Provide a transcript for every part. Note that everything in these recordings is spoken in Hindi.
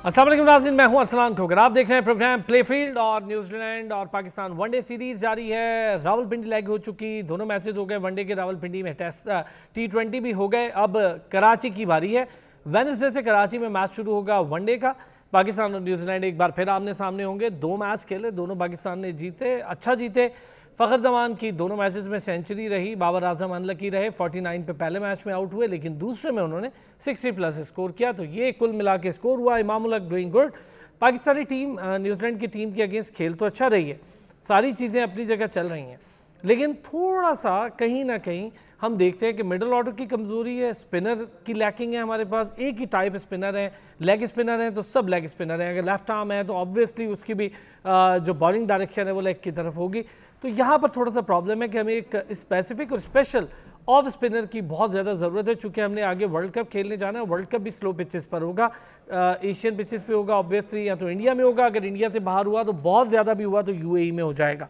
अस्सलाम वालेकुम नाज़रीन, मैं हूं अरसलान खोकर। आप देख रहे हैं प्रोग्राम प्ले फील्ड। और न्यूजीलैंड और पाकिस्तान वनडे सीरीज जारी है। रावलपिंडी लैग हो चुकी, दोनों मैचेस हो गए वनडे के रावलपिंडी में, टेस्ट T20 भी हो गए। अब कराची की बारी है। वेडनेसडे से कराची में मैच शुरू होगा वनडे का। पाकिस्तान और न्यूजीलैंड एक बार फिर आमने सामने होंगे। 2 मैच खेले, दोनों पाकिस्तान ने जीते, अच्छा जीते। फ़खर जमान की दोनों मैचेस में सेंचुरी रही। बाबर आजम अनलकी रहे, 49 पे पहले मैच में आउट हुए, लेकिन दूसरे में उन्होंने 60+ स्कोर किया। तो ये कुल मिला के स्कोर हुआ। Imamul Haq doing good. Pakistani team New Zealand की टीम के अगेंस्ट खेल तो अच्छा रही है, सारी चीज़ें अपनी जगह चल रही हैं, लेकिन थोड़ा सा कहीं ना कहीं हम देखते हैं कि मिडल ऑर्डर की कमज़ोरी है, स्पिनर की लैकिंग है। हमारे पास एक ही टाइप स्पिनर है, लेग स्पिनर हैं तो सब लेग स्पिनर हैं। अगर लेफ्ट आर्म है तो ऑब्वियसली उसकी भी जो बॉलिंग डायरेक्शन है वो लेग की तरफ होगी। तो यहाँ पर थोड़ा सा प्रॉब्लम है कि हमें एक स्पेसिफिक और स्पेशल ऑफ स्पिनर की बहुत ज़्यादा ज़रूरत है, चूँकि हमने आगे वर्ल्ड कप खेलने जाना है। वर्ल्ड कप भी स्लो पिचेस पर होगा, एशियन पिचेस पे होगा ऑब्वियसली, या तो इंडिया में होगा। अगर इंडिया से बाहर हुआ तो बहुत ज़्यादा भी हुआ तो UAE में हो जाएगा।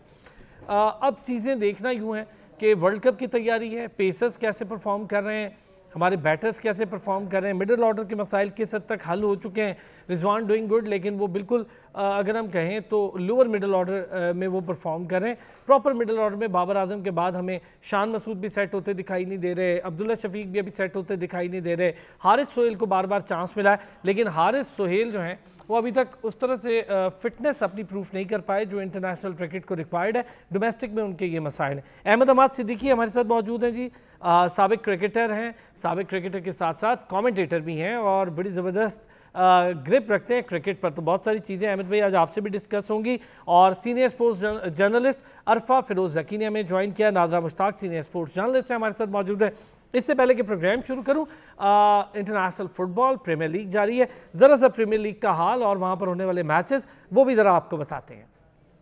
अब चीज़ें देखना यूँ है कि वर्ल्ड कप की तैयारी है, पेसर्स कैसे परफॉर्म कर रहे हैं, हमारे बैटर्स कैसे परफॉर्म कर रहे हैं, मिडिल ऑर्डर के मसाइल किस हद तक हल हो चुके हैं। रिजवान डूइंग गुड, लेकिन वो बिल्कुल अगर हम कहें तो लोअर मिडिल ऑर्डर में वो परफॉर्म कर रहे हैं। प्रॉपर मिडिल ऑर्डर में बाबर आजम के बाद हमें शान मसूद भी सेट होते दिखाई नहीं दे रहे, अब्दुल्ला शफीक भी अभी सेट होते दिखाई नहीं दे रहे। हारिस सोहेल को बार बार चांस मिला है, लेकिन हारिस सोहेल जो हैं वो अभी तक उस तरह से फिटनेस अपनी प्रूफ नहीं कर पाए जो इंटरनेशनल क्रिकेट को रिक्वायर्ड है। डोमेस्टिक में उनके ये मसाइल हैं। अहमद अमाद सिद्दीकी हमारे साथ मौजूद हैं जी, साबिक क्रिकेटर हैं, साबिक क्रिकेटर के साथ साथ कमेंटेटर भी हैं और बड़ी ज़बरदस्त ग्रिप रखते हैं क्रिकेट पर। तो बहुत सारी चीज़ें अहमद भाई आज आपसे भी डिस्कस होंगी। और senior sports journalist Arfa Feroz Zaki ने हमें ज्वाइन किया। Nazra Mushtaq senior sports journalist हैं, हमारे साथ मौजूद है। इससे पहले कि प्रोग्राम शुरू करूं, इंटरनेशनल फुटबॉल प्रीमियर लीग जारी है। ज़रा सा प्रीमियर लीग का हाल और वहां पर होने वाले मैचेस वो भी ज़रा आपको बताते हैं।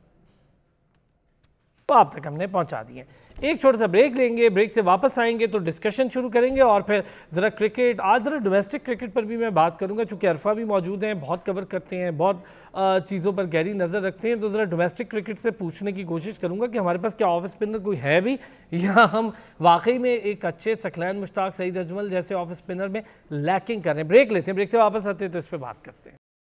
तो आप तक हमने पहुंचा दिए। एक छोटा सा ब्रेक लेंगे, ब्रेक से वापस आएंगे तो डिस्कशन शुरू करेंगे और फिर ज़रा क्रिकेट, आज ज़रा डोमेस्टिक क्रिकेट पर भी मैं बात करूंगा, चूँकि अरफा भी मौजूद हैं, बहुत कवर करते हैं, बहुत चीज़ों पर गहरी नज़र रखते हैं। तो ज़रा डोमेस्टिक क्रिकेट से पूछने की कोशिश करूंगा कि हमारे पास क्या ऑफ स्पिनर कोई है भी, या हम वाकई में एक अच्छे सकलैन मुश्ताक सईद अजमल जैसे ऑफ स्पिनर में लैकिंग कर रहे हैं। ब्रेक लेते हैं, ब्रेक से वापस आते हैं तो इस पर बात करते हैं।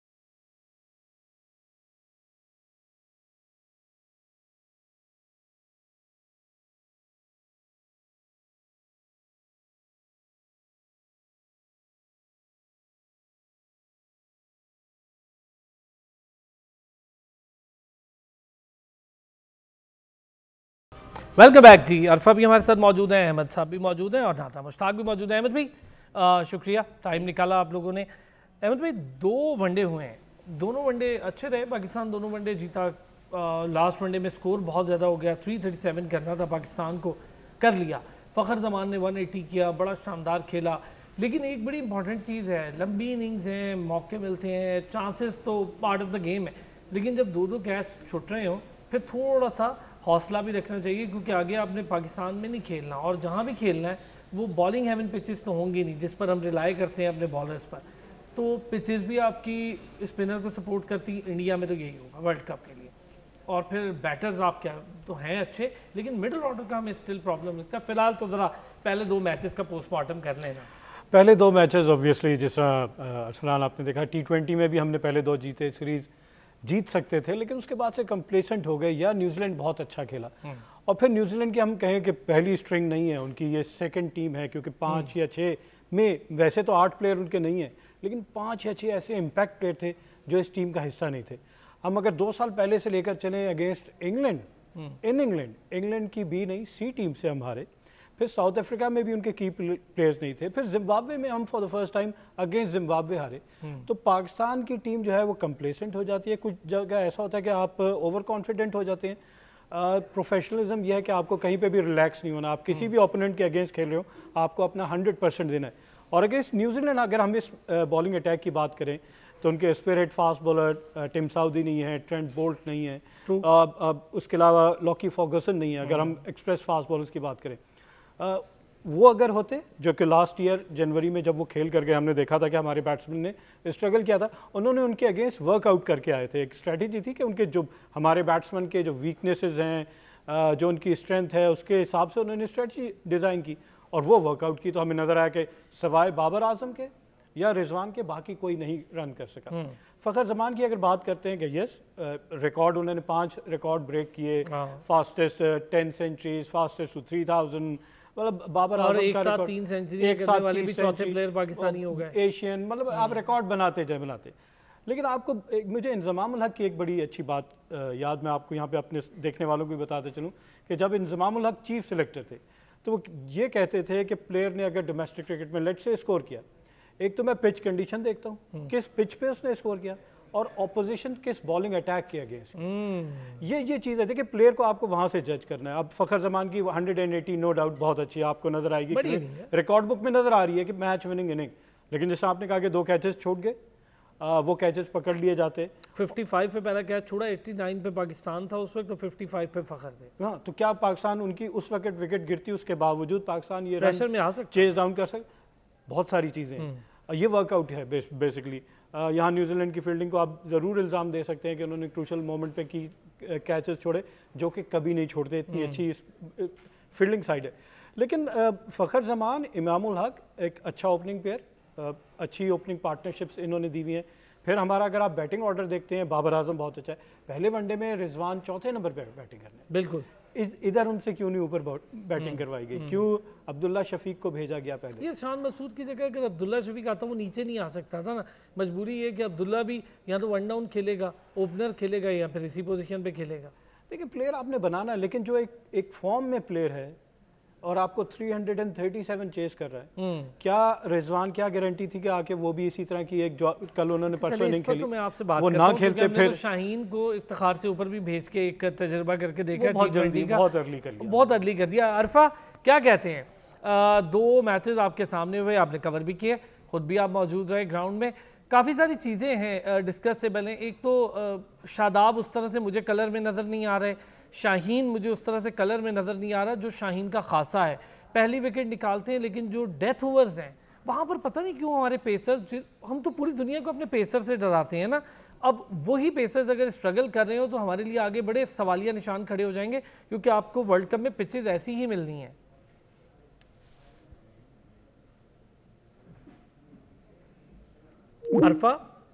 वेलकम बैक जी। अरफा भी हमारे साथ मौजूद हैं, अहमद साहब भी मौजूद हैं और नाता मुश्ताक भी मौजूद हैं। अहमद भाई शुक्रिया, टाइम निकाला आप लोगों ने। अहमद भाई 2 वनडे हुए हैं, दोनों वनडे अच्छे रहे। पाकिस्तान दोनों वनडे जीता। लास्ट वनडे में स्कोर बहुत ज़्यादा हो गया, 337 करना था पाकिस्तान को, कर लिया। फ़खर जमान ने 180 किया, बड़ा शानदार खेला। लेकिन एक बड़ी इंपॉर्टेंट चीज़ है, लंबी इनिंग्स हैं, मौके मिलते हैं, चांसेस तो पार्ट ऑफ द गेम है, लेकिन जब 2-2 कैच छुट रहे हो फिर थोड़ा सा हौसला भी रखना चाहिए, क्योंकि आगे आपने पाकिस्तान में नहीं खेलना, और जहाँ भी खेलना है वो बॉलिंग हेवन पिचेस तो होंगी नहीं जिस पर हम रिलाई करते हैं अपने बॉलर्स पर। तो पिचेस भी आपकी स्पिनर को सपोर्ट करती, इंडिया में तो यही होगा वर्ल्ड कप के लिए। और फिर बैटर्स आप क्या तो हैं अच्छे, लेकिन मिडिल ऑर्डर का हमें स्टिल प्रॉब्लम लगता है। फिलहाल तो ज़रा पहले 2 मैचेस का पोस्टमार्टम कर लेना। पहले 2 मैचेस ऑब्वियसली, जिस तरह अरसलान आपने देखा, T20 में भी हमने पहले 2 जीते, सीरीज़ जीत सकते थे, लेकिन उसके बाद से कंप्लेसेंट हो गए, या न्यूजीलैंड बहुत अच्छा खेला। और फिर न्यूजीलैंड की हम कहें कि पहली स्ट्रिंग नहीं है उनकी, ये सेकंड टीम है, क्योंकि 5 या 6 में वैसे तो 8 प्लेयर उनके नहीं हैं, लेकिन 5 या 6 ऐसे इम्पैक्ट प्लेयर थे जो इस टीम का हिस्सा नहीं थे। हम अगर 2 साल पहले से लेकर चले अगेंस्ट इंग्लैंड, इन इंग्लैंड की बी नहीं सी टीम से हम हारे, फिर साउथ अफ्रीका में भी उनके की प्लेयर्स नहीं थे, फिर जिम्बाब्वे में हम for the first time against Zimbabwe हारे। तो पाकिस्तान की टीम जो है वो कंप्लेसेंट हो जाती है। कुछ जगह ऐसा होता है कि आप ओवर कॉन्फिडेंट हो जाते हैं। प्रोफेशनलिज्म यह है कि आपको कहीं पे भी रिलैक्स नहीं होना, आप किसी भी ओपोनेंट के अगेंस्ट खेल रहे हो, आपको अपना 100% देना है। और अगेंस्ट न्यूजीलैंड अगर हम इस बॉलिंग अटैक की बात करें तो उनके spirit fast bowler Tim Southee नहीं है, ट्रेंट बोल्ट नहीं है, उसके अलावा लॉकी फर्गसन नहीं है। अगर हम एक्सप्रेस फास्ट बॉलर्स की बात करें, वो अगर होते, जो कि लास्ट ईयर जनवरी में जब वो खेल करके हमने देखा था कि हमारे बैट्समैन ने स्ट्रगल किया था, उन्होंने उनके अगेंस्ट वर्कआउट करके आए थे। एक स्ट्रेटजी थी कि उनके जो हमारे बैट्समैन के जो वीकनेसेस हैं, जो उनकी स्ट्रेंथ है, उसके हिसाब से उन्होंने स्ट्रेटजी डिज़ाइन की और वो वर्कआउट की। तो हमें नज़र आया कि सवाए बाबर आजम के या रिजवान के बाकी कोई नहीं रन कर सका। फ़खर जमान की अगर बात करते हैं कि यस रिकॉर्ड उन्होंने 5 रिकॉर्ड ब्रेक किए, फास्टेस्ट 10 सेंचुरीज, फास्टेस्ट टू 3000, मतलब बाबर और आजम एक का साथ रिकॉर्ड 3 सेंचुरी करने वाले भी चौथे प्लेयर पाकिस्तानी हो गए एशियन, मतलब आप रिकॉर्ड बनाते। लेकिन आपको मुझे इंजमाम उल हक की एक बड़ी अच्छी बात याद मैं आपको यहाँ पे अपने देखने वालों को भी बताते चलूँ कि जब इंजमाम उल हक चीफ सेलेक्टर थे तो वो ये कहते थे कि प्लेयर ने अगर डोमेस्टिक क्रिकेट में लेट से स्कोर किया, एक तो मैं पिच कंडीशन देखता हूँ, किस पिच पे उसने स्कोर किया और ऑपोजिशन किस बॉलिंग अटैक किया अगेंस्ट। ये चीज़ है, देखिए प्लेयर को आपको वहाँ से जज करना है। अब फ़खर जमान की 180 नो डाउट बहुत अच्छी है, आपको नजर आएगी, रिकॉर्ड बुक में नजर आ रही है कि मैच विनिंग इनिंग, लेकिन जैसे आपने कहा कि 2 कैचेस छूट गए, वो कैचेस पकड़ लिए जाते। 55 पे पहला कैच छोड़ा, 89 पे पाकिस्तान था उस वक्त, तो 55 पे फ़खर थे। हाँ, तो क्या पाकिस्तान उनकी उस वक्त विकेट गिरती उसके बावजूद पाकिस्तान ये प्रेशर में आ सकता, चेज डाउन कर सकता, बहुत सारी चीज़ें ये वर्कआउट है बेसिकली। यहाँ न्यूजीलैंड की फील्डिंग को आप ज़रूर इल्ज़ाम दे सकते हैं कि उन्होंने क्रूशल मोमेंट पे की कैचेस छोड़े जो कि कभी नहीं छोड़ते, इतनी अच्छी फील्डिंग साइड है। लेकिन फ़खर जमान, इमाम उल हक एक अच्छा ओपनिंग पेयर, अच्छी ओपनिंग पार्टनरशिप्स इन्होंने दी हुई हैं। फिर हमारा अगर आप बैटिंग ऑर्डर देखते हैं, बाबर आजम बहुत अच्छा है, पहले वनडे में रिजवान चौथे नंबर पर बैटिंग करने, बिल्कुल इधर उनसे क्यों नहीं ऊपर बैटिंग करवाई गई, क्यों अब्दुल्ला शफीक को भेजा गया पहले? ये शान मसूद की जगह अगर अब्दुल्ला शफीक आता वो नीचे नहीं आ सकता था ना, मजबूरी ये कि अब्दुल्ला भी या तो वन डाउन खेलेगा, ओपनर खेलेगा या फिर इसी पोजीशन पे खेलेगा। देखिए प्लेयर आपने बनाना है, लेकिन जो एक फॉर्म में प्लेयर है और आपको 337 चेस कर रहा है, क्या रिजवान क्या गारंटी थी कि आके वो भी इसी तरह की एक जो कल उन्होंने परसों नहीं खेली, तो मैं आपसे बात वो ना खेलते, फिर तो शाहीन को इफ्तिखार से ऊपर भी भेज के एक तजर्बा करके देखा, बहुत जल्दी बहुत अर्ली कर लिया, बहुत अर्ली कर दिया। अरफा क्या कहते हैं, 2 मैचेस आपके सामने हुए, आपने कवर भी किए, खुद भी आप मौजूद रहे ग्राउंड में, काफ़ी सारी चीज़ें हैं डिस्कस से पहले। एक तो शादाब उस तरह से मुझे कलर में नज़र नहीं आ रहे, शाहीन मुझे उस तरह से कलर में नज़र नहीं आ रहा जो शाहीन का खासा है। पहली विकेट निकालते हैं लेकिन जो डेथ ओवर्स हैं वहाँ पर पता नहीं क्यों हमारे पेसर्स, हम तो पूरी दुनिया को अपने पेसर से डराते हैं ना, अब वही पेसर्स अगर स्ट्रगल कर रहे हो तो हमारे लिए आगे बड़े सवालिया निशान खड़े हो जाएंगे, क्योंकि आपको वर्ल्ड कप में पिचेज ऐसी ही मिलनी है। अरफा,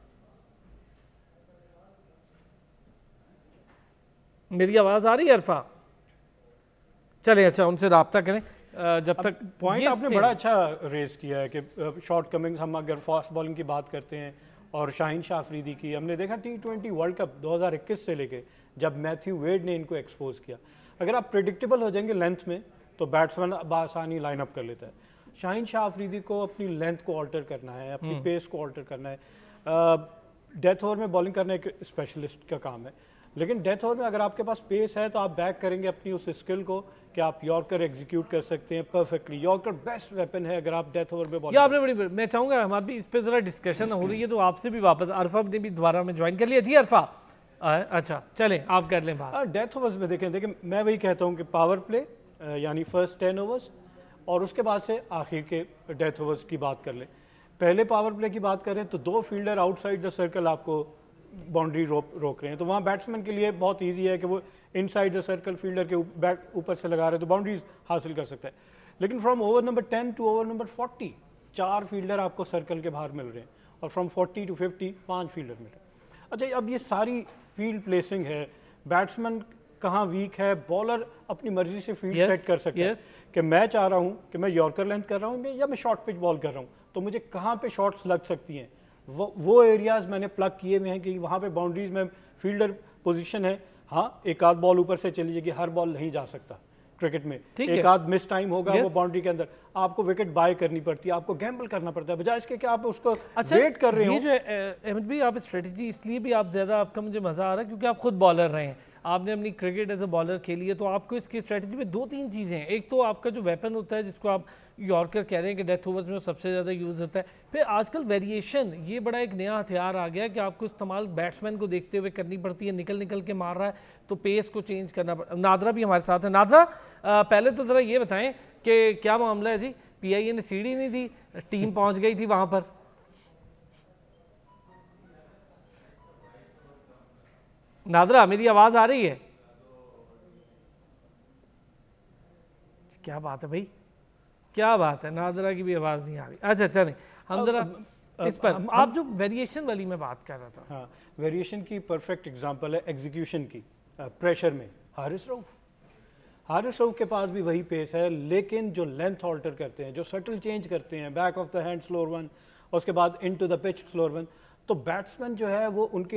मेरी आवाज आ रही है अरफा? चले अच्छा उनसे राब्ता करें जब तक। पॉइंट आपने बड़ा अच्छा रेज किया है कि शॉर्ट कमिंग्स, हम अगर फास्ट बॉलिंग की बात करते हैं और शाहीन शाह अफरीदी की, हमने देखा T20 वर्ल्ड कप 2021 से लेके जब मैथ्यू वेड ने इनको एक्सपोज किया, अगर आप प्रेडिक्टेबल हो जाएंगे लेंथ में तो बैट्समैन बासानी लाइनअप कर लेता है। शाहीन शाह अफरीदी को अपनी लेंथ को ऑल्टर करना है, अपनी पेस को ऑल्टर करना है। डेथ ओवर में बॉलिंग करना एक स्पेशलिस्ट का काम है, लेकिन डेथ ओवर में अगर आपके पास पेस है तो आप बैक करेंगे अपनी उस स्किल को कि आप यॉर्कर एग्जीक्यूट कर सकते हैं परफेक्टली। यॉर्कर बेस्ट वेपन है अगर आप डेथ ओवर में बॉलिंग। आपने बड़ी, मैं चाहूँगा हमारी भी इस पर ज़रा डिस्कशन हो रही है तो आपसे भी वापस, अरफा ने भी दोबारा में ज्वाइन कर लिया। जी अरफा, अच्छा चलें आप कर लें बात। डेथ ओवर्स में देखें मैं वही कहता हूँ कि पावर प्ले यानी फर्स्ट 10 ओवर्स और उसके बाद से आखिर के डेथ ओवर्स की बात कर लें। पहले पावर प्ले की बात करें तो 2 फील्डर आउटसाइड द सर्कल आपको बाउंड्री रोक रहे हैं, तो वहाँ बैट्समैन के लिए बहुत इजी है कि वो इनसाइड द सर्कल फील्डर के बैट ऊपर से लगा रहे हैं तो बाउंड्रीज हासिल कर सकता है। लेकिन from over number 10 to over number 40 4 fielder आपको सर्कल के बाहर मिल रहे हैं और फ्रॉम 40 टू 50 5 फील्डर मिल रहे हैं। अच्छा, अब ये सारी फील्ड प्लेसिंग है, बैट्समैन कहाँ वीक है, बॉलर अपनी मर्जी से फील्ड सेट कर सकता है कि मैं चाह रहा हूँ कि मैं यॉर्कर लेंथ कर रहा हूँ या मैं शॉर्ट पिच बॉल कर रहा हूँ, तो मुझे कहाँ पे शॉट्स लग सकती हैं, वो एरियाज मैंने प्लग किए हुए हैं कि वहाँ पे बाउंड्रीज में फील्डर पोजीशन है। हाँ, एक आध बॉल ऊपर से चली जाएगी, हर बॉल नहीं जा सकता क्रिकेट में, एक आध मिस टाइम होगा वो बाउंड्री के अंदर, आपको विकेट बाय करनी पड़ती है, आपको गैम्बल करना पड़ता है, बजाय इसके कि आप उसको वेट कर रहे हो। ये जो अहमद भाई आप स्ट्रेटजी इसलिए भी आप ज़्यादा, आपका मुझे मज़ा आ रहा है क्योंकि आप खुद बॉलर रहे हैं, आपने अपनी क्रिकेट एज अ बॉलर खेली है, तो आपको इसकी स्ट्रेटजी में 2-3 चीज़ें हैं। एक तो आपका जो वेपन होता है जिसको आप यॉर्कर कह रहे हैं कि डेथ ओवर्स में सबसे ज़्यादा यूज़ होता है, फिर आजकल वेरिएशन, ये बड़ा एक नया हथियार आ गया कि आपको इस्तेमाल बैट्समैन को देखते हुए करनी पड़ती है, निकल के मार रहा है तो पेस को चेंज करना पड़ता है। नादरा भी हमारे साथ है। नादरा, पहले तो ज़रा ये बताएं कि क्या मामला है जी, PIA ने सीढ़ी नहीं दी, टीम पहुँच गई थी वहाँ पर? नादरा, मेरी आवाज़ आ रही है? क्या बात है भाई, क्या बात है, नादरा की भी आवाज़ नहीं आ रही। अच्छा चलें हम ज़रा इस पर आप जो वेरिएशन वाली मैं बात कर रहा था। हाँ, वेरिएशन की परफेक्ट एग्जांपल है एग्जीक्यूशन की, प्रेशर में हारिस रऊफ के पास भी वही पेस है, लेकिन जो लेंथ ऑल्टर करते हैं, जो सटल चेंज करते हैं, back of the hand slower one, उसके बाद into the pitch slower one, तो बैट्समैन जो है वो उनकी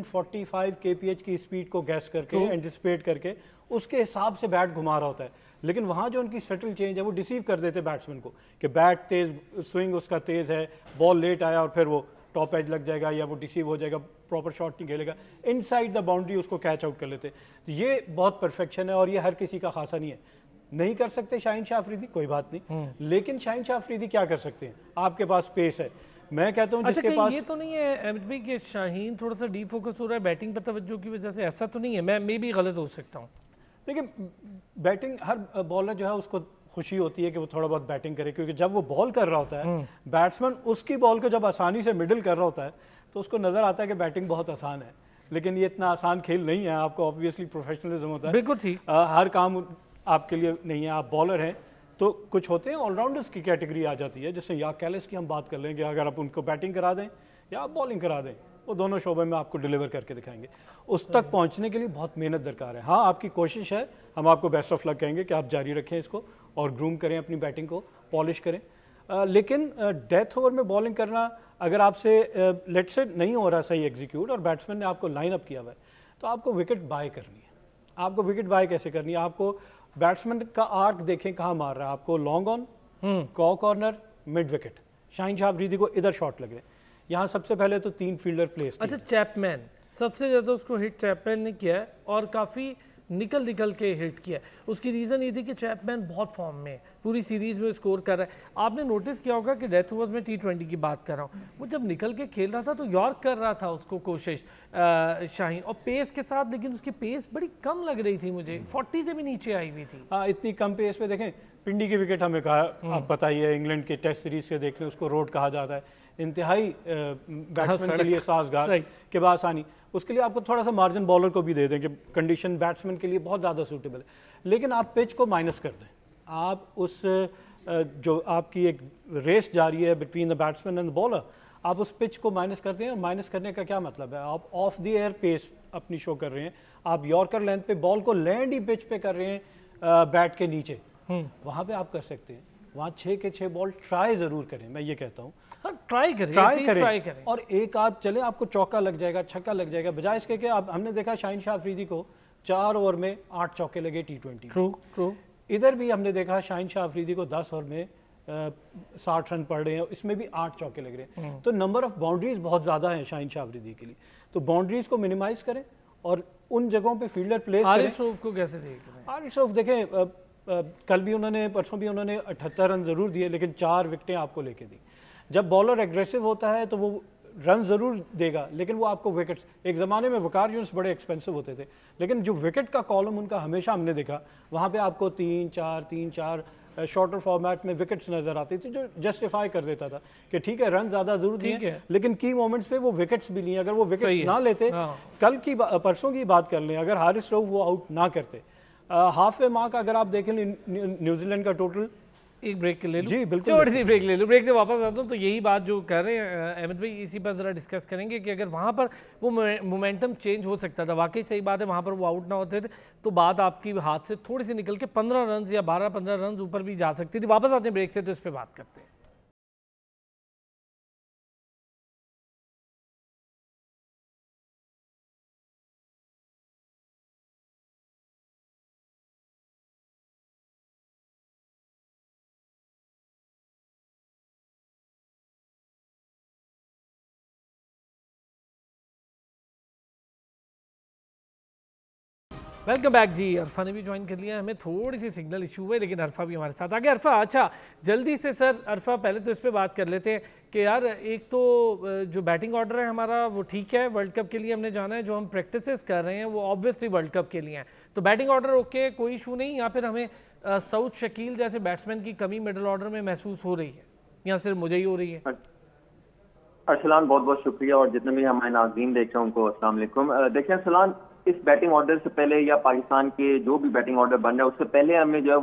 145 kph की स्पीड को गैस करके, एंटिसिपेट करके उसके हिसाब से बैट घुमा रहा होता है। लेकिन वहाँ जो उनकी सटल चेंज है वो डिसीव कर देते बैट्समैन को कि बैट तेज, स्विंग उसका तेज है, बॉल लेट आया और फिर वो टॉप एज लग जाएगा या वो डिसीव हो जाएगा, प्रॉपर शॉट नहीं खेलेगा, इनसाइड द बाउंड्री उसको कैच आउट कर लेते। तो ये बहुत परफेक्शन है और ये हर किसी का खासा नहीं है। नहीं कर सकते शाहीन शाह अफरीदी, कोई बात नहीं, लेकिन शाहीन शाह अफरीदी क्या कर सकते हैं? आपके पास पेस है, मैं कहता हूँ जिसके पास। ये तो नहीं है अहमद भाई कि शाहीन थोड़ा सा डी फोकस हो रहा है बैटिंग पर तवज्जो की वजह से? ऐसा तो नहीं है, मैं भी गलत हो सकता हूँ। देखिए, बैटिंग हर बॉलर जो है उसको खुशी होती है कि वो थोड़ा बहुत बैटिंग करे, क्योंकि जब वो बॉल कर रहा होता है, बैट्समैन उसकी बॉल को जब आसानी से मिडिल कर रहा होता है तो उसको नजर आता है कि बैटिंग बहुत आसान है। लेकिन ये इतना आसान खेल नहीं है, आपको ऑब्वियसली प्रोफेशनलिज्म होता है, बिल्कुल ठीक, हर काम आपके लिए नहीं है। आप बॉलर हैं तो कुछ होते हैं ऑलराउंडर्स की कैटेगरी आ जाती है, जैसे या कैलिस की हम बात कर लेंगे, अगर आप उनको बैटिंग करा दें या आप बॉलिंग करा दें, वो दोनों शोबे में आपको डिलीवर करके दिखाएंगे। उस तक पहुंचने के लिए बहुत मेहनत दरकार है। हाँ, आपकी कोशिश है, हम आपको बेस्ट ऑफ लक कहेंगे कि आप जारी रखें इसको और ग्रूम करें अपनी बैटिंग को, पॉलिश करें। लेकिन डेथ ओवर में बॉलिंग करना अगर आपसे लेट से नहीं हो रहा सही एग्जीक्यूट और बैट्समैन ने आपको लाइन अप किया हुआ है, तो आपको विकेट बाय करनी है। आपको विकेट बाय कैसे करनी है? आपको बैट्समैन का आर्क देखें कहाँ मार रहा है, आपको long on, cor corner, mid wicket. Shaheen Shah Afridi को इधर शॉट लगे, यहाँ सबसे पहले तो 3 फील्डर प्लेस। अच्छा, चैपमैन सबसे ज़्यादा उसको हिट चैपमैन ने किया है और काफ़ी निकल के हिट किया है। उसकी रीज़न ये थी कि चैपमैन बहुत फॉर्म में है, पूरी सीरीज़ में स्कोर कर रहा है। आपने नोटिस किया होगा कि डेथ ओवर्स में T20 की बात कर रहा हूँ, वो जब निकल के खेल रहा था तो यॉर्क कर रहा था उसको कोशिश शाहीन, और पेस के साथ, लेकिन उसकी पेस बड़ी कम लग रही थी मुझे, 40 से भी नीचे आई हुई थी। हाँ, इतनी कम पेस पे देखें, पिंडी की विकेट हमें कहा, आप पता ही है, इंग्लैंड के टेस्ट सीरीज से देख लें, उसको रोड कहा जाता है, इंतहाई बैट्समैन के लिए साजगार के बाद आसानी। उसके लिए आपको थोड़ा सा मार्जिन बॉलर को भी दे दें कि कंडीशन बैट्समैन के लिए बहुत ज़्यादा सूटेबल है। लेकिन आप पिच को माइनस कर दें, आप उस जो आपकी एक रेस जारी है between the batsman and the bowler, आप उस पिच को माइनस करते हैं। और माइनस करने का क्या मतलब है? आप ऑफ द एयर पेस अपनी शो कर रहे हैं, आप यॉर्कर लेंथ पे बॉल को लैंड ही पिच पे कर रहे हैं बैट के नीचे, वहाँ पे आप कर सकते हैं। वहाँ 6 के 6 बॉल ट्राई ज़रूर करें, मैं ये कहता हूँ। हाँ, ट्राई करें और एक आध चले, आपको चौका लग जाएगा, छक्का लग जाएगा, बजाय इसके कि आप, हमने देखा शाहीन शाह अफरीदी को 4 ओवर में 8 चौके लगे T20। ट्रू। इधर भी हमने देखा शाहीन शाह अफरीदी को 10 ओवर में 60 रन पड़ रहे हैं, इसमें भी 8 चौके लग रहे हैं। तो नंबर ऑफ बाउंड्रीज बहुत ज़्यादा है शाहीन शाह अफरीदी के लिए, तो बाउंड्रीज को मिनिमाइज करें और उन जगहों पे फील्डर प्लेस करें। हारिस रऊफ को कैसे देखें? हारिस रऊफ देखें, कल भी उन्होंने, परसों भी उन्होंने 78 रन ज़रूर दिए, लेकिन 4 विकेटें आपको लेके दी। जब बॉलर एग्रेसिव होता है तो वो रन ज़रूर देगा, लेकिन वो आपको विकेट्स, एक ज़माने में वकार यूनिट्स बड़े एक्सपेंसिव होते थे, लेकिन जो विकेट का कॉलम उनका हमेशा हमने देखा, वहाँ पे आपको 3-4 शॉर्टर फॉर्मेट में विकेट्स नज़र आती थी, जो जस्टिफाई कर देता था कि ठीक है रन ज़्यादा ज़रूर दिए, लेकिन की मोमेंट्स पे वो विकेट्स भी लिए। अगर वो विकेट्स ना लेते, कल की परसों की बात कर लें, अगर हारिस रऊफ वो आउट ना करते, हाफ ए मार्क अगर आप देखें न्यूजीलैंड का टोटल। एक ब्रेक ले लूं? जी बिल्कुल, छोटी सी ब्रेक ले लूं, ब्रेक से वापस आता हूं। तो यही बात जो कर रहे हैं अहमद भाई, इसी पर ज़रा डिस्कस करेंगे कि अगर वहाँ पर वो मोमेंटम चेंज हो सकता था, वाकई सही बात है, वहाँ पर वो आउट ना होते थे तो बात आपकी हाथ से थोड़ी सी निकल के 15 रन या 12-15 रन ऊपर भी जा सकती थी। वापस आते हैं ब्रेक से, तो इस पर बात करते हैं। वेलकम बैक जी। अरफा ने भी ज्वाइन कर लिया, हमें थोड़ी सी सिग्नल इशू हुए, लेकिन अरफा भी हमारे साथ आ गया। अरफा, अच्छा जल्दी से सर, अरफा पहले तो इस पे बात कर लेते हैं कि यार एक तो जो बैटिंग ऑर्डर है हमारा वो ठीक है, वर्ल्ड कप के लिए हमने जाना है, जो हम प्रैक्टिसेस कर रहे हैं वो ऑब्वियसली वर्ल्ड कप के लिए हैं, तो बैटिंग ऑर्डर ओके, कोई इशू नहीं, या फिर हमें सऊद शकील जैसे बैट्समैन की कमी मिडिल ऑर्डर में महसूस हो रही है, या सिर्फ मुझे ही हो रही है? अरसलान, बहुत बहुत शुक्रिया, और जितने भी हमारे नाज़रीन देख रहे हैं उनको अस्सलाम वालेकुम। देखिए अरसलान, इस बैटिंग ऑर्डर से पहले या पाकिस्तान के जो भी बैटिंग ऑर्डर बन रहा है उससे पहले हमें जो है वो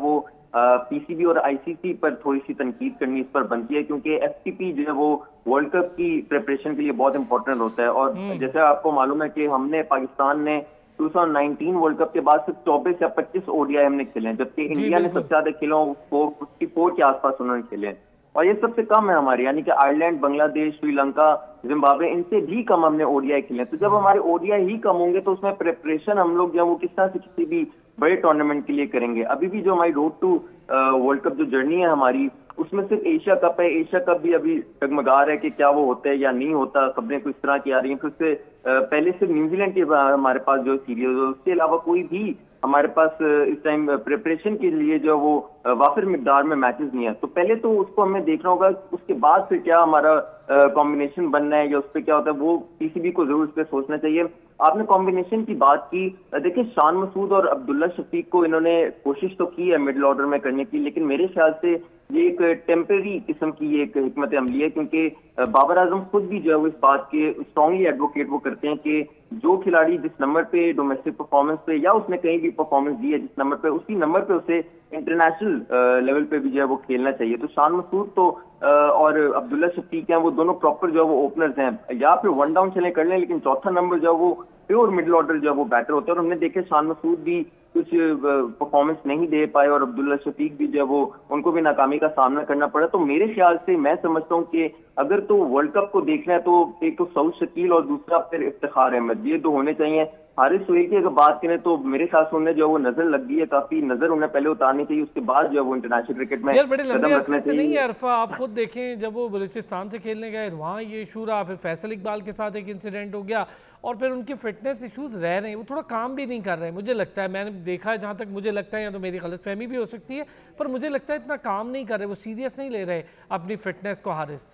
पीसीबी और आईसीसी पर थोड़ी सी तनकीद करनी इस पर बनती है, क्योंकि एफटीपी जो है वो वर्ल्ड कप की प्रिपरेशन के लिए बहुत इंपॉर्टेंट होता है। और जैसे आपको मालूम है कि पाकिस्तान ने 2019 वर्ल्ड कप के बाद सिर्फ 24 या 25 ओडीआई हमने खेले हैं, जबकि इंडिया ने सबसे ज्यादा खेलों को 54 के आसपास उन्होंने खेले हैं, और ये सबसे कम है हमारे, यानी कि आयरलैंड, बांग्लादेश, श्रीलंका, जिम्बाब्वे, इनसे भी कम हमने ओडीआई खेले। तो जब हमारे ओडीआई ही कम होंगे तो उसमें प्रिपरेशन हम लोग जो वो किस तरह से किसी भी बड़े टूर्नामेंट के लिए करेंगे। अभी भी जो हमारी रोड टू वर्ल्ड कप जो जर्नी है हमारी, उसमें सिर्फ एशिया कप है। एशिया कप भी अभी डगमगा रहा है कि क्या वो होता है या नहीं होता, खबरें कुछ तरह की आ रही हैं। फिर उससे पहले सिर्फ न्यूजीलैंड के हमारे पास जो सीरीज है, उसके अलावा कोई भी हमारे पास इस टाइम प्रिपरेशन के लिए जो वो वाफिर मिकदार में मैचेस नहीं है। तो पहले तो उसको हमें देखना होगा, उसके बाद फिर क्या हमारा कॉम्बिनेशन बनना है या उस पर क्या होता है, वो पीसीबी को जरूर इस पर सोचना चाहिए। आपने कॉम्बिनेशन की बात की, देखिए शान मसूद और अब्दुल्ला शफीक को इन्होंने कोशिश तो की है मिडिल ऑर्डर में करने की, लेकिन मेरे ख्याल से ये एक टेम्परेरी किस्म की एक हिकमत अमली है, क्योंकि बाबर आजम खुद भी जो है वो इस बात के स्ट्रांगली एडवोकेट वो करते हैं कि जो खिलाड़ी जिस नंबर पे डोमेस्टिक परफॉर्मेंस पे या उसने कहीं भी परफॉर्मेंस दी है जिस नंबर पे, उसी नंबर पे उसे इंटरनेशनल लेवल पे भी जो है वो खेलना चाहिए। तो शान मसूद तो और अब्दुल्ला शफीक हैं, वो दोनों प्रॉपर जो है वो ओपनर्स हैं, या फिर वन डाउन चले कर लें, लेकिन चौथा नंबर जो है वो प्योर मिडिल ऑर्डर जो है वो बैटर होता है। और हमने देखे शान मसूद भी कुछ परफॉर्मेंस नहीं दे पाए और अब्दुल्ला शफीक भी जो है वो उनको भी नाकामी का सामना करना पड़ा। तो मेरे ख्याल से मैं समझता हूँ कि अगर तो वर्ल्ड कप को देखना है तो एक तो सऊद शकील और दूसरा फिर इफ्तिखार अहमद, ये दो होने चाहिए। हारिस सोहेल की अगर बात करें तो मेरे ख्याल से उन्हें जो वो नजर लग गई है, काफी नजर उन्हें पहले उतारनी चाहिए, उसके बाद जो है वो इंटरनेशनल क्रिकेट में कदम रखना चाहिए। नहीं है अरफा, आप खुद देखें जब वो बलूचिस्तान से खेलने गए वहाँ ये इशू रहा, फिर फैसल इकबाल के साथ एक इंसिडेंट हो गया और फिर उनके फिटनेस इश्यूज रह रहे हैं, वो थोड़ा काम भी नहीं कर रहे हैं। मुझे लगता है, मैंने देखा है जहाँ तक मुझे लगता है, या तो मेरी गलतफहमी भी हो सकती है, पर मुझे लगता है इतना काम नहीं कर रहे, वो सीरियस नहीं ले रहे अपनी फिटनेस को। हारिस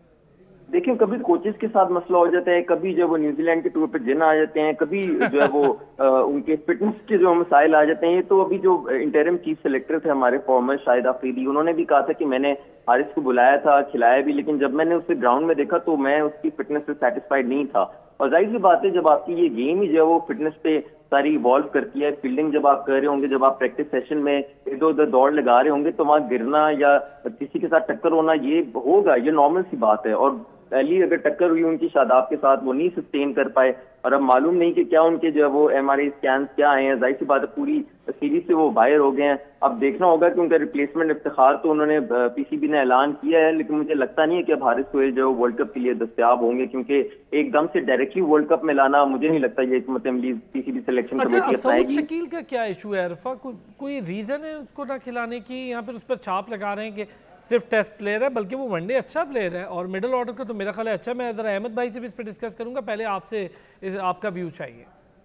देखिए, कभी कोचेस के साथ मसला हो जाता है, कभी जो वो न्यूजीलैंड के टूर पे जिन आ जाते हैं, कभी जो है वो उनके फिटनेस के जो मसाइल आ जाते हैं। तो अभी जो इंटरिम चीफ सेलेक्टर थे हमारे फॉर्मर शाहिद आफरीदी, उन्होंने भी कहा था कि मैंने हारिस को बुलाया था, खिलाया भी, लेकिन जब मैंने उसे ग्राउंड में देखा तो मैं उसकी फिटनेस से सेटिस्फाइड नहीं था। और जाहिर सी बात है, जब आपकी ये गेम ही जो है वो फिटनेस पे सारी इवॉल्व करती है, फील्डिंग जब आप कर रहे होंगे, जब आप प्रैक्टिस सेशन में इधर उधर दौड़ लगा रहे होंगे, तो वहां गिरना या किसी के साथ टक्कर होना ये होगा, ये नॉर्मल सी बात है। और पहली अगर टक्कर हुई उनकी शादाब के साथ, वो नहीं सस्टेन कर पाए, और अब मालूम नहीं कि क्या उनके जो है वो एमआरआई स्कैन क्या आए हैं। जाहिर सी बात है, पूरी सीरीज से वो बाहर हो गए हैं। अब देखना होगा कि उनका रिप्लेसमेंट इफ्तिखार तो उन्होंने पीसीबी ने ऐलान किया है, लेकिन मुझे लगता नहीं है कि अब हारिस सोहेल जो वर्ल्ड कप के लिए दस्तयाब होंगे, क्योंकि एकदम से डायरेक्टली वर्ल्ड कप में लाना मुझे नहीं लगता ये हिकमत अमली पीसीबी सिलेक्शन कमेटी अपनाएगी। सऊद शकील का क्या इशू है अरफा, कोई रीजन है उसको ना खिलाने की? यहाँ पर उस पर छाप लगा रहे हैं कि सिर्फ टेस्ट प्लेयर है, बल्कि वो वनडे अच्छा प्लेयर है और मिडिल ऑर्डर का तो मेरा ख्याल है अच्छा। मैं जरा अहमद भाई से भी इस पर डिस्कस करूंगा, पहले आपसे आपका व्यू चाहिए।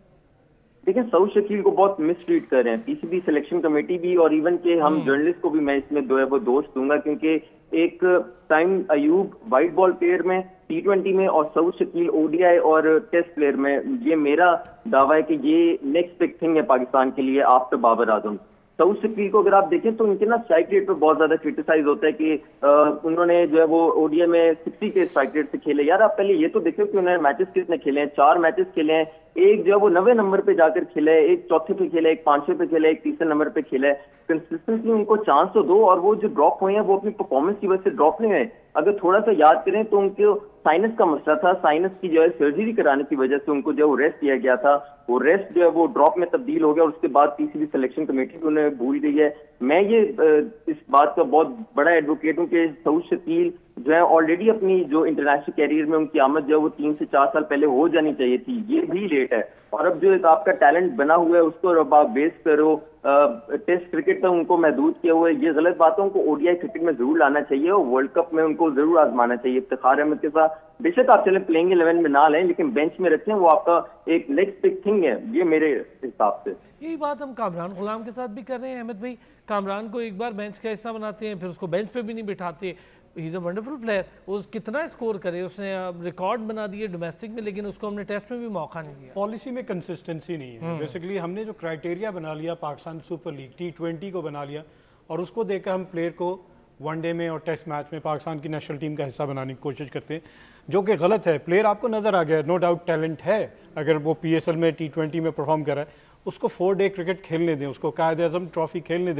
देखिए, सऊद शकील को बहुत मिसट्रीट कर रहे हैं पीसीबी सिलेक्शन कमेटी भी, और इवन के हम जर्नलिस्ट को भी मैं इसमें जो है वो दोष दूंगा, क्योंकि एक time Ayub white ball player में T20 में और सऊद शकील ओडीआई और टेस्ट प्लेयर में, ये मेरा दावा है कि ये नेक्स्ट बिग थिंग है पाकिस्तान के लिए आफ्टर बाबर आजम। सऊद शकील को अगर आप देखें तो उनके ना स्ट्राइक रेट पे बहुत ज्यादा क्रिटिसाइज होता है कि उन्होंने जो है वो ओडीआई में 60 के स्ट्राइक रेट से खेले। यार आप पहले ये तो देखो कि उन्होंने मैचेस कितने खेले हैं, 4 मैचेस खेले हैं, एक जो है वो 90 नंबर पे जाकर खेला है, एक चौथे पे खेला है, एक 5वें पे खेला है, एक तीसरे नंबर पे खेला है। कंसिस्टेंटली उनको चांस तो दो, और वो जो ड्रॉप हुए हैं वो अपनी परफॉर्मेंस की वजह से ड्रॉप नहीं हुए। अगर थोड़ा सा याद करें तो उनको साइनस का मसला था, साइनस की जो है सर्जरी कराने की वजह से उनको जो है रेस्ट दिया गया था, वो रेस्ट जो है वो ड्रॉप में तब्दील हो गया, और उसके बाद पीसीबी सिलेक्शन कमेटी भी उन्हें भूल गई है। मैं ये इस बात का बहुत बड़ा एडवोकेट हूँ कि सऊद शकील जो है ऑलरेडी अपनी जो इंटरनेशनल कैरियर में उनकी आमद जो है वो 3 से 4 साल पहले हो जानी चाहिए थी, ये भी लेट है। और अब जो एक आपका टैलेंट बना हुआ है उसको अब आप बेस करो, टेस्ट क्रिकेट तक उनको महदूद किया हुआ है, ये गलत बात है। उनको ओडीआई क्रिकेट में जरूर लाना चाहिए और वर्ल्ड कप में उनको जरूर आजमाना चाहिए इफ्तिखार अहमद के साथ। बेशक आप चले प्लेइंग 11 में ना लें, लेकिन बेंच में रखें, वो आपका एक नेक्स्ट बिग थिंग है, ये मेरे हिसाब से। यही बात हम कामरान गुलाम के साथ भी कर रहे हैं अहमद भाई। कामरान को एक बार बेंच का हिस्सा बनाते हैं, फिर उसको बेंच पे भी नहीं बिठाते। He is a wonderful player, वो कितना स्कोर करे, उसने रिकॉर्ड बना दिए डोमेस्टिक में, लेकिन उसको हमने टेस्ट में भी मौका नहीं दिया। पॉलिसी में कंसिस्टेंसी नहीं है। बेसिकली हमने जो क्राइटेरिया बना लिया पाकिस्तान सुपर लीग T20 को बना लिया, और उसको देखकर हम प्लेयर को वनडे में और टेस्ट मैच में पाकिस्तान की नेशनल टीम का हिस्सा बनाने की कोशिश करते हैं, जो कि गलत है। प्लेयर आपको नज़र आ गया, नो डाउट टैलेंट है, अगर वो PSL में T20 में परफॉर्म कर रहा है, उसको 4 डे क्रिकेट खेलने दें, उसको कायद-ए-आज़म ट्रॉफी खेलने दें,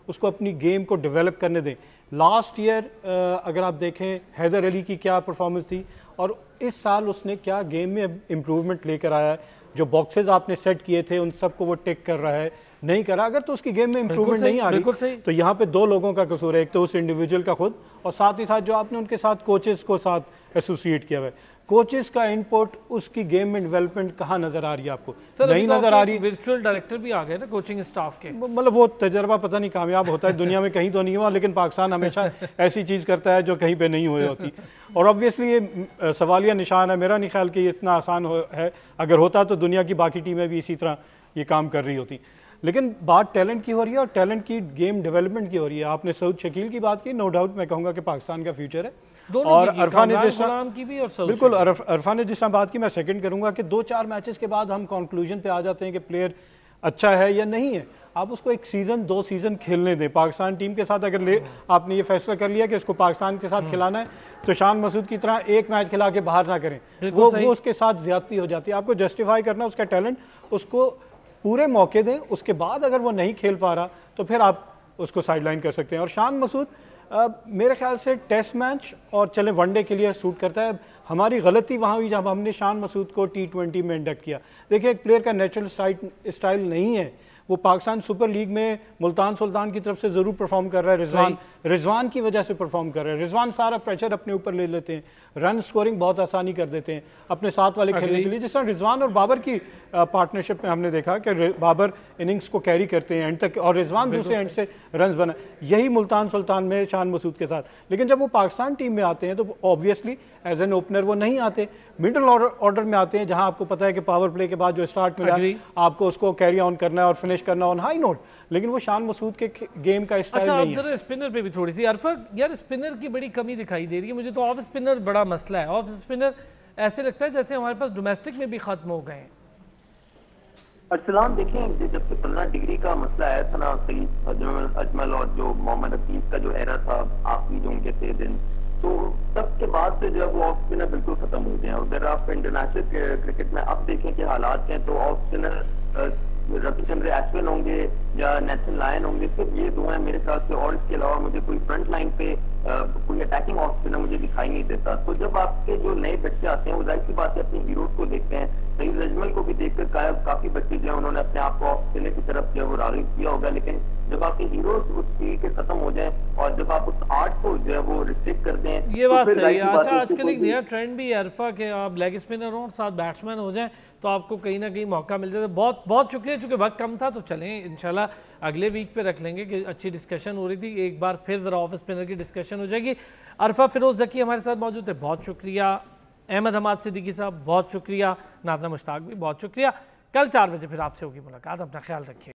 उसको अपनी गेम को डेवलप करने दें। लास्ट ईयर अगर आप देखें हैदर अली की क्या परफॉर्मेंस थी और इस साल उसने क्या गेम में इम्प्रूवमेंट लेकर आया है। जो बॉक्सेस आपने सेट किए थे उन सबको वो टिक कर रहा है, नहीं करा। अगर तो उसकी गेम में इंप्रूवमेंट नहीं आ रही तो यहाँ पे दो लोगों का कसूर है, एक तो उस इंडिविजुअल का खुद और साथ ही साथ जो आपने उनके साथ कोचेस को साथ एसोसिएट किया हुआ है। कोचेस का इनपुट उसकी गेम में डेवलपमेंट कहाँ नजर आ रही है आपको? नहीं नजर आ रही। वर्चुअल डायरेक्टर भी आ गए ना कोचिंग स्टाफ के, मतलब वो तजर्बा पता नहीं कामयाब होता है दुनिया में, कहीं तो नहीं हुआ, लेकिन पाकिस्तान हमेशा ऐसी चीज़ करता है जो कहीं पे नहीं हुई होती। और ऑब्वियसली ये सवालिया निशान है, मेरा नहीं ख्याल कि ये इतना आसान है। अगर होता तो दुनिया की बाकी टीमें भी इसी तरह ये काम कर रही होती। लेकिन बात टैलेंट की हो रही है और टैलेंट की गेम डेवलपमेंट की हो रही है। आपने सऊद शकील की बात की, नो डाउट मैं कहूँगा कि पाकिस्तान का फ्यूचर है। और अरफा ने बिल्कुल अरफा ने जिस तरह बात की, मैं सेकंड करूंगा कि 2-4 मैचेस के बाद हम कंक्लूजन पे आ जाते हैं कि प्लेयर अच्छा है या नहीं है। आप उसको एक सीज़न 2 सीज़न खेलने दें। पाकिस्तान टीम के साथ अगर आपने ये फैसला कर लिया कि इसको पाकिस्तान के साथ खिलाना है तो शान मसूद की तरह एक मैच खिला के बाहर ना करें, वो उसके साथ ज्यादती हो जाती है। आपको जस्टिफाई करना उसका टैलेंट, उसको पूरे मौके दें। उसके बाद अगर वो नहीं खेल पा रहा तो फिर आप उसको साइडलाइन कर सकते हैं। और शान मसूद मेरे ख्याल से टेस्ट मैच और चले वनडे के लिए सूट करता है। हमारी गलती वहाँ हुई जब हमने शान मसूद को T20 में इंडक्ट किया। देखिए एक प्लेयर का नेचुरल स्टाइल नहीं है, वो पाकिस्तान सुपर लीग में मुल्तान सुल्तान की तरफ से ज़रूर परफॉर्म कर रहा है। रिजवान की वजह से परफॉर्म कर रहा है। रिजवान सारा प्रेशर अपने ऊपर ले लेते हैं, रन स्कोरिंग बहुत आसानी कर देते हैं अपने साथ वाले खेलने के लिए। जिस तरह रिजवान और बाबर की पार्टनरशिप में हमने देखा कि बाबर इनिंग्स को कैरी करते हैं एंड तक और रिजवान दूसरे एंड से रन बना। यही मुल्तान सुल्तान में शान मसूद के साथ। लेकिन जब वो पाकिस्तान टीम में आते हैं तो ऑब्वियसली एज एन ओपनर वो नहीं आते, मिडल ऑर्डर में आते हैं, जहां आपको पता है कि पावर प्ले के बाद जो स्टार्ट मिला आपको उसको कैरी ऑन करना है और फिनिश करना ऑन हाई नोट। लेकिन वो शान मसूद के गेम का स्टाइल नहीं है। जरा स्पिनर पे भी थोड़ी सी अरफा, यार स्पिनर की बड़ी कमी दिखाई दे रही है मुझे तो। ऑफ स्पिनर बड़ा मसला है। ऑफ स्पिनर ऐसे लगता है जैसे हमारे पास डोमेस्टिक में भी खत्म हो गए हैं। अर्सलान देखें, जब से 15 डिग्री का मसला आया था ना, सईद अजमल और जो मोहम्मद हफीज का जो एरा था आखिरी जो उनके थे दिन, तो तब के बाद से जब वो ऑफ स्पिनर बिल्कुल खत्म हो गए हैं। अगर आप इंटरनेशनल क्रिकेट में अब देखें कि हालात हैं तो ऑफ स्पिनर रविचंद्र अश्विन होंगे या नेथन लायन होंगे, सिर्फ ये दो हैं मेरे ख्याल से। और इसके अलावा मुझे कोई फ्रंट लाइन पे कोई अटैकिंग ऑफ स्पिनर मुझे दिखाई नहीं देता। तो जब आपके जो नए बच्चे आते हैं वो जाहिर सी बात है अपने हीरोज को देखते हैं। सईद अजमल को भी देखकर काफी बच्चे जो है उन्होंने अपने आप को ऑफ स्पिनर की तरफ जो है वो रागिब किया होगा। लेकिन जब आपके हीरोज उस फील्ड के खत्म हो जाए और जब आप उस आर्ट को जो है वो रिस्ट्रिक्ट कर दें, ये बात सही है। अच्छा आजकल एक नया ट्रेंड भी है अरफा के, आप लेग स्पिनर हो और साथ बैट्समैन हो जाए तो आपको कहीं ना कहीं मौका मिल जाता है। बहुत बहुत शुक्रिया, चूंकि वक्त कम था तो चलें इंशाल्लाह अगले वीक पे रख लेंगे कि अच्छी डिस्कशन हो रही थी। एक बार फिर ज़रा ऑफ स्पिनर की डिस्कशन हो जाएगी। अरफा फिरोज ज़की हमारे साथ मौजूद है, बहुत शुक्रिया। अहमद हमाद सिद्दीकी साहब बहुत शुक्रिया। नाज़रा मुश्ताक भी बहुत शुक्रिया। कल 4 बजे फिर आपसे होगी मुलाकात, अपना ख्याल रखिए।